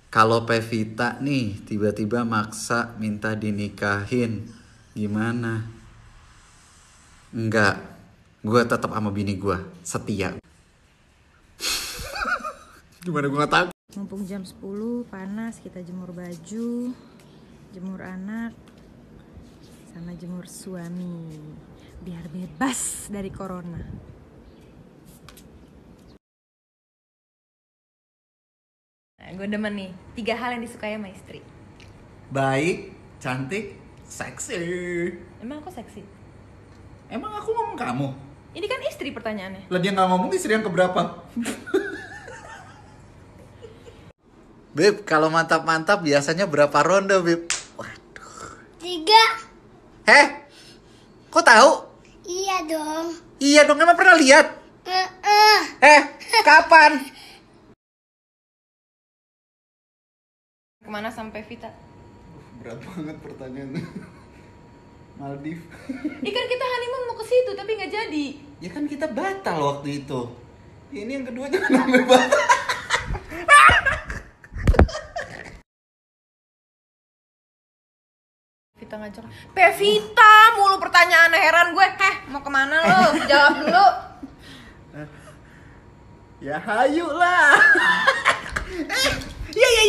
Kalau Pevita nih tiba-tiba maksa minta dinikahin, gimana? Enggak, gue tetap sama bini gue, setia. Gimana gue gak tahu? Mumpung jam 10 panas, kita jemur baju, jemur anak, sama jemur suami biar bebas dari corona. Nah, gue demen nih 3 hal yang disukai sama istri. Baik, cantik, seksi. Emang aku seksi? Emang aku ngomong kamu? Ini kan istri pertanyaannya. Lah dia gak ngomong istri yang keberapa? Beb, kalau mantap-mantap biasanya berapa ronde, Beb? Waduh. 3. Heh? Kok tahu? Iya dong. Iya dong, emang pernah lihat? Kapan? Kemana sampai Vita? Berat banget pertanyaannya. Maldives. Ikan kita honeymoon mau ke situ tapi nggak jadi. Ya kan kita batal waktu itu. Ini yang kedua jangan sampai batal. Vita ngajak. Pevita mulu pertanyaan, heran gue. Mau kemana lo? Jawab dulu. Ya hayu lah. Ya.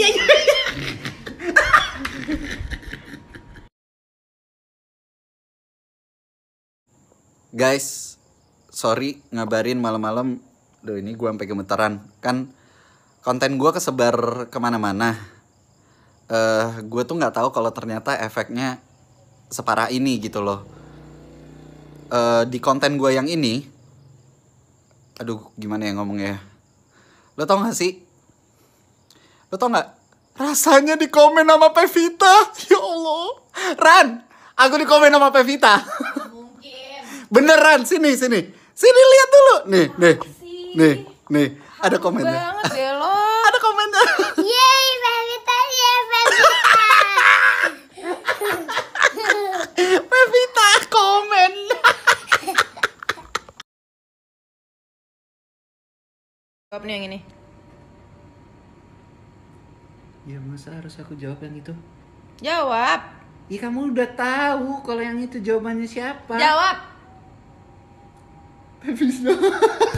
Guys, sorry ngabarin malam-malam. Duh, ini gue sampai gemetaran. Kan konten gue kesebar kemana-mana. Gue tuh nggak tahu kalau ternyata efeknya separah ini gitu loh. Di konten gue yang ini, aduh gimana ya ngomongnya ya. Lo tau gak sih? Lo tau gak? Rasanya di komen sama Pevita. Ya Allah. Ran, aku di komen sama Pevita. Mungkin. Beneran, sini. Sini lihat dulu. Nih. Ada komennya. Banget deh lo. Ada komennya. Yeay, Pevita, Pevita. Pevita komen. Jawab nih yang ini. Ya masa harus aku jawab yang itu? Jawab. Ih, kamu udah tahu kalau yang itu jawabannya siapa? Jawab. Pevita.